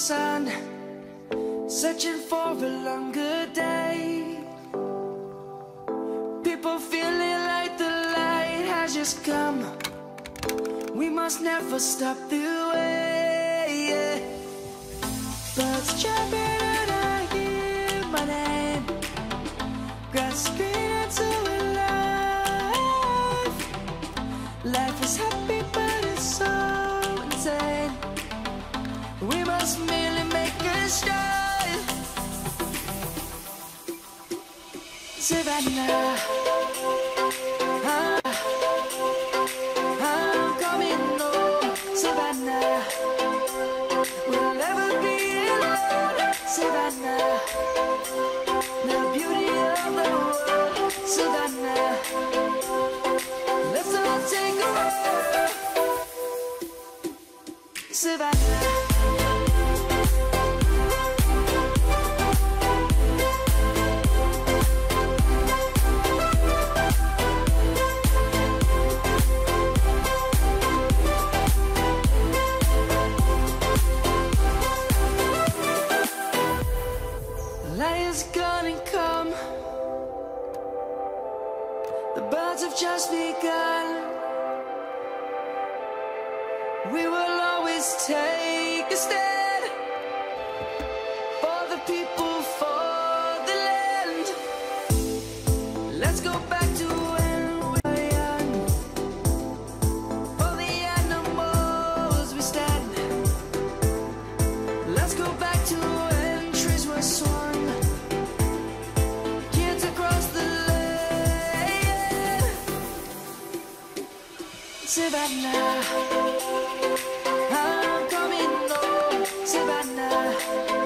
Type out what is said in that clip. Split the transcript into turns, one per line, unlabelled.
sun, searching for a longer day. People feeling like the light has just come. We must never stop the way. Birds chirping and I hear my name, grasping into life. Life is happy but it's so insane. We must merely make a start. Savannah, I'm coming home. Savannah, we'll never be alone. Savannah, the beauty of the world. Savannah, let's all take a ride. Savannah. Light is gonna come. The birds have just begun. We will always take a stand for the people, for the land. Let's go back to when we were young. For the animals we stand. Let's go back to when trees were swung. Savannah, I'm coming home. Savannah.